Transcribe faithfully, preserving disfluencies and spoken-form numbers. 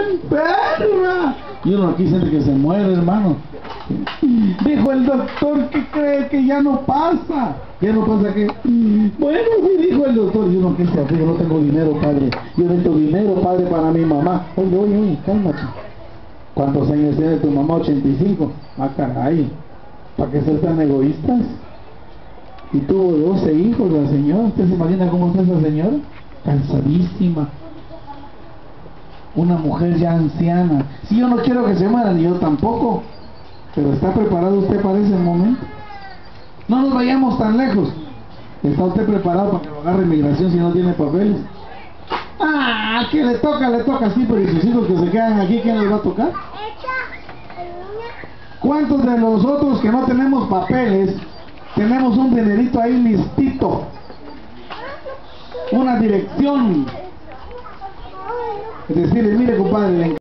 enferma. Y uno aquí siente que se muere, hermano. Dijo el doctor que cree que ya no pasa. ¿Ya no pasa qué? Bueno, sí, dijo el doctor. Y uno que se hace, yo no tengo dinero, padre. Yo necesito dinero, padre, para mi mamá. Oye, oye, oye, cálmate. ¿Cuántos años tiene tu mamá? ochenta y cinco. Ah, caray. ¿Para qué ser tan egoístas? Y tuvo doce hijos la señora. ¿Usted se imagina cómo está esa señora? Cansadísima. Una mujer ya anciana. Si yo no quiero que se muera, ni yo tampoco. Pero ¿está preparado usted para ese momento? No nos vayamos tan lejos. ¿Está usted preparado para que lo agarre migración si no tiene papeles? Ah, que le toca, le toca, sí, pero ¿y sus hijos que se quedan aquí, quién les va a tocar? ¿Cuántos de nosotros que no tenemos papeles tenemos un dinerito ahí listito? Una dirección. Es decir, mire, compadre,